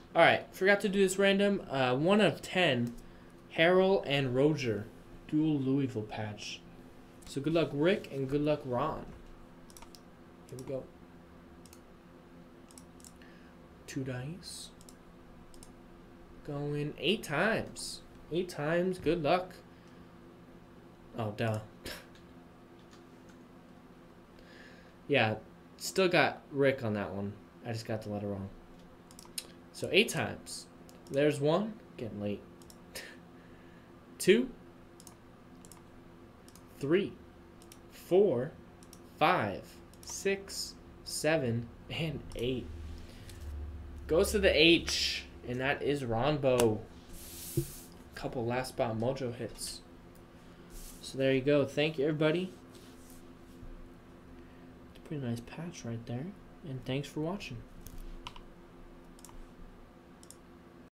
All right, forgot to do this random. 1 of 10, Harold and Roger, dual Louisville patch. So good luck, Rick, and good luck, Ron. Here we go. 2 dice. Going 8 times. 8 times. Good luck. Oh, duh. Yeah, still got Rick on that one. I just got the letter wrong. So 8 times. There's 1. Getting late. 2, 3, 4, 5, 6, 7, and 8. Goes to the H, and that is Ronbo. Couple last spot mojo hits. So there you go. Thank you, everybody. It's a pretty nice patch right there. And thanks for watching.